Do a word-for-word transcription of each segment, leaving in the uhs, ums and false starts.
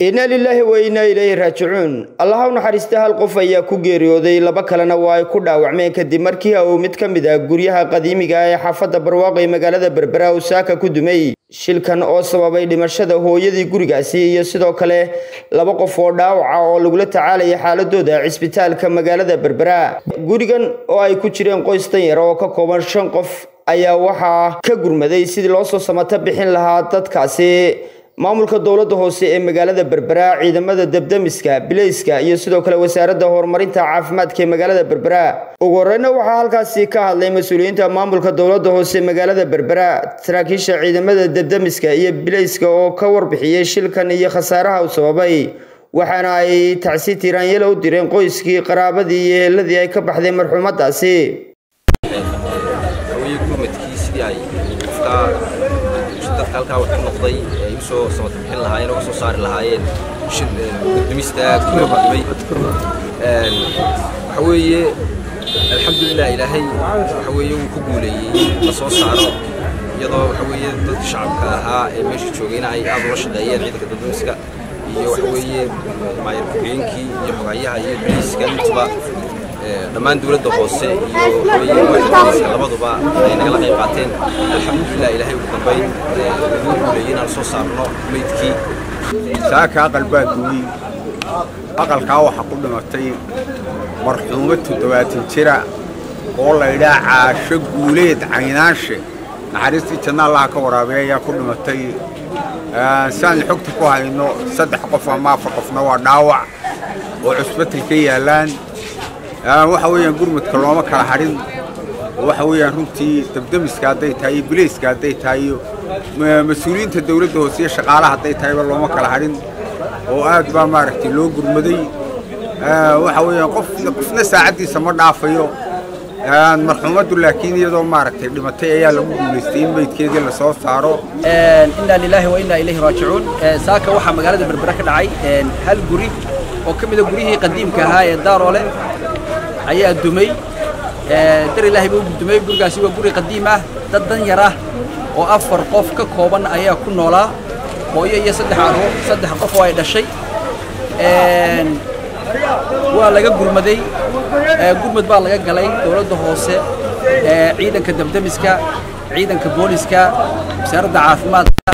إنا لله وإنا إليه راجعون الله نحرسته القف يا كوجيريودي لبكلنا واي كودا وعمين كدي مركي أو متكمدة جوريها قديمة جاي حافظة برواقي مجالة بربرا وساكا كدمي شلكن أو سببي لمرشده هو يدي جوريجاسي يسدو كله لبقى فوردا وعلى تعالى حالة دودا عسبتال كمجالة بربرا جوريجن أو أي كوتشرين قيستين روكا كومر شنقف أيا وحى كجرمدي سيد الأصل سمات بحين لها تدكاسي maamulka dawladda hoose ee magaalada Berbera ciidamada dabdamiska bilayska iyo sidoo kale wasaaradda horumarinta caafimaadka ee magaalada Berbera ugu horreyn waxa halkaas ka hadlay mas'uuliyiinta maamulka dawladda hoose ee magaalada Berbera saraakiisha ciidamada dabdamiska iyo bilayska oo ka warbixiyay shilkan iyo khasaaraha uu sababay waxaana ay tacsiin tiiraanyeel u direen qoyskii qaraabadii iyo eheladii ay ka baxday marxuumadaasi halka waxa noqday ay soo sameeyeen lahaayeen oo soo saari lahaayeen shil gudumista kula qadmay een waxa weeye alxamdulillah ilaahay waxa weeye uu ku guuleeyay la soo saaro iyadoo waxa weeye dad shacabka ahaa ee meesha joogayna ay aad u shaqeeyeen ciidanka gudumista iyo waxa weeye maayirkeenkii iyo xogayaha iyo booliiska intuba dhammaan dawladda hoose iyo hooyada labaduba ay naga qayb qaateen alxamdulillah ilaahay ugu dambeyn ugu guuleeyay soo saarno meydkii saaka qalbaadii aqalka waxa ku dhimatay marxuumad toddobaatan jira oo la yiraahdo caasho guuleed caynaashe naxariistii janna Allah ka waraabeeya ku dhimatay saan xogta ku hayno saddex qof ama afar qofna waa dhaawac oo cusbitaalka yaalaan waxa weeyaan gurmadka looma kala harin waxa weeyaan runtii dabdamiska haday tahay bilayska haday tahay mas'uuliyiinta dawladda hoose iyo shaqaalaha haday tahay looma kala harin oo aad baa maaragtay loo gurmaday waxa weeyaan qof qofna saacadiisa ma dhaafayo marxuumadu laakiin iyadoo maaragtay dhimatay ayaa lagu guuleystay in meydkeedii la soo saaro inna lillahi wa inna ilayhi raaji'uun saaka waxa magaalada Berbera ka dhacay hal guri oo kamid ah guriyihii qadiimka ahaa ee Daaroole ayaa dumay dar ilaahay buu dumay gurigaasi waa guri qadiim ah dad dan yar ah oo afar qof ka kooban ayaa ku noolaa hooyo iyo saddex caruur saddex qof oo ay dhashay een waa laga gurmaday gurmad baa laga galay dawladda hoose ee ciidanka dabdamiska ciidanka booliska wasaaradda caafimaadka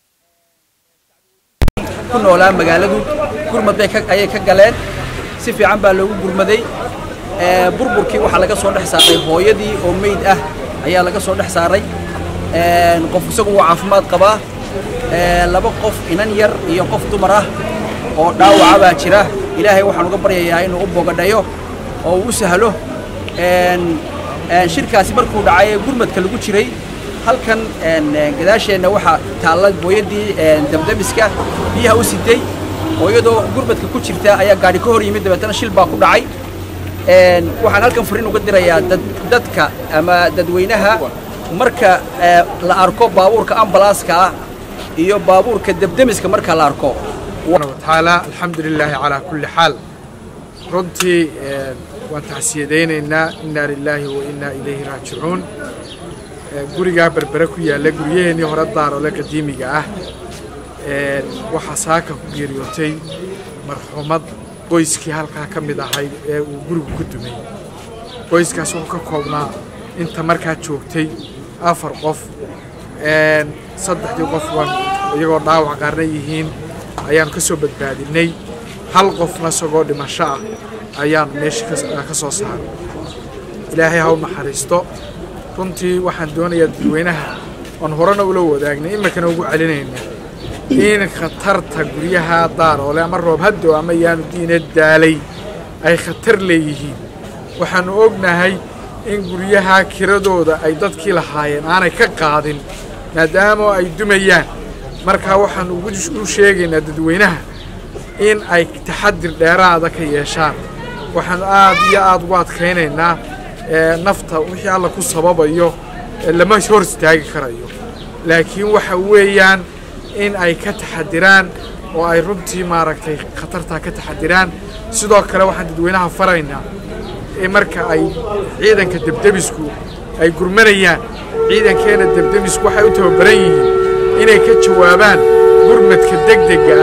ku noolaa magaaladu gurmad bay ayay ka galeen si fiican baa loogu gurmaday burburkii waxa laga soo dhex saaray hooyadii oo meyd ah ayaa laga soo dhex saaray een qof isagu waa caafimaad qaba ee laba qof inan yar iyo qof dumar ah oo dhaawac baa jira ilaahay waxaan uga baryayaa inuu u bogadhayo oo uu sahlo een een shirkaasi markuu dhacay gurmadka lagu jiray halkan een gadaasheena waxa taala hooyadii een dabdamiska biyaha u siday hooyadoo gurmadka ku jirta ayaa gaari ka hor yimid dabeetana shil baa ku dhacay een waxaan halkan fariin uga dirayaa dadka ama dadweynaha marka la arko baabuurka ambalaaska iyo baabuurka dabdamiska marka la arko taala alxamdulillah ala kulli xaal runtii waan taxsiyadeynaa inna lillahi wa inna ilayhi raaji'uun guriga Berbera ku yaala guriyaheenii hore Daaroole qadiimiga ah ee waxa saaka ku geeriyootay marxuumad qoyskii halka ka mid ahay ee uu gurigu ku dumay qoyskaas oo ka koobnaa inta markaa joogtay afar qof een saddexdii qof waan iyagoo dhaawac qaarna yihiin ayaan ka soo badbaadinay hal qofna sagoo dhimasho ah ayaan meesha ka soo saaray ilaahay ha u naxariisto runtii waxaan doonayaa dadweynaha on horena ula wadaagnay imakana ugu celinayna in khatarta guryaha Daaroole ama roob haddo ama yaanu diinad daalay ay khatar leeyihiin waxaan ognahay in guryaha kiradooda ay dadkii lahaayeen aanay ka qaadin maadaama ay dumayaan marka waxaan ugu sheegaynaa dadweynaha in ay taxadir dheeraad ah ka yeeshaan waxaan aad iyo aad ugu adkaynaynaa nafta wixii alla ku sababayo lama hor istaagi karayo laakiin waxa weeyaan in ay ka taxadiraan oo ay runtii maaragtay khatarta ka taxadiraan sidoo kale waxaan dadweynaha faraynaa in marka ay ciidanka dabdamisku ay gurmanayaan ciidankeena dabdamisku waxay u tababaran yihiin inay ka jawaabaan gurmadka degdega ah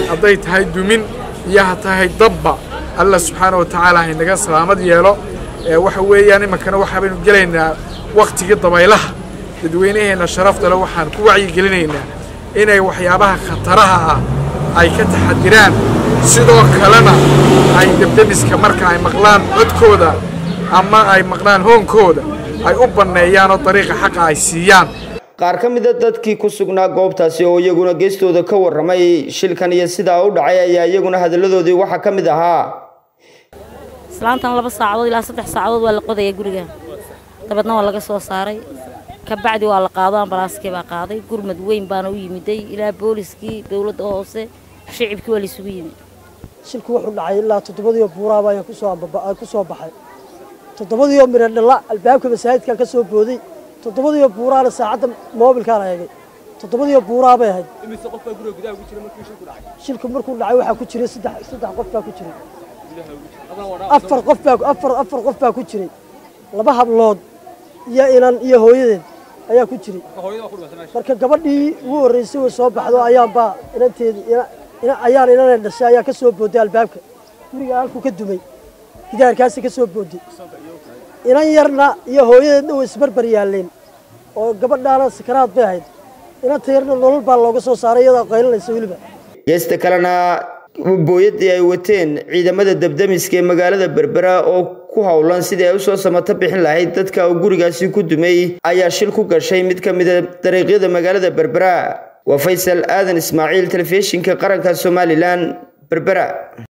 hadday tahay dumin iyo ha tahay dabba alla subxaana wa tacaala haynaga salaamad yeelo waxa weeyaan imankana waxaa baynu gelaynaa waqtigii dabaylaha dadweynaheena sharafta leh waxaan ku wacyigelinaynaa inay waxyaabaha khataraha ah ay ka taxadiraan sidoo kalena ay dabdamiska marka ay maqlaan codkooda ama ay maqlaan hoonkooda ay u banneeyaan oo dariiqa xaqa ay siiyaan. qaar ka mid ah dadkii ku sugnaa goobtaasi oo iyaguna geestooda ka warramay shilkan iyo sidaa u dhacay ayaa iyaguna hadalladoodii waxaa ka mid ahaa islaantan laba saacadood ilaa saddex saacadood waa la qodaya guriga dabadna waa laga soo saaray ka bacdi waa la qaado ambalaaskii baa qaaday gurmad weyn baana u yimiday ilaa booliskii dawladda hoose shicibkii waa la isugu yimid shilku wuxuu dhacay ilaa toddobadiyo buuraaba ayaa kusoo kusoo baxay toddobadiyo miro dhalla albaabka masaajidka ka soo booday toddobadiyo buuraana saacadda moobilkaa la eegay toddobadiyo buuraa bay ahayd imise qof baa guriga gudaha ugu jiray markii shilku dhacay shilku markuu dhacay waxaa ku jiray saddex saddex qof baa ku jiray afar qof baa afar afar qof baa ku jiray laba hablood iyo inan iyo hooyadeed ayaa ku jiray marka gabadhii ugu horreysay way soo baxdo ayaanbaa inanteedii ina ayaan inanay dhashay ayaa ka soo booday albaabka guriga halkuu ka dumay gidaarkaasi ka soo booday inan yarna iyo hooyadeedna way isbarbar yaaleen oo gabadhaana sakaraad bay ahayd inanta yarna nolol baa looga soo saaray iyadoo qaylinaysa weliba geesta kalena booyadii ay wateen ciidamada dabdamiska ee magaalada Berbera oo ku hawlan sidii ay u soo samato bixin lahayd dadka oo gurigaasi ku dumay ayaa shil ku gashay mid ka mid ah dariiqyada magaalada Berbera. waa Faysal Aadan Ismaaciil, telefishinka qaranka Somaliland, Berbera.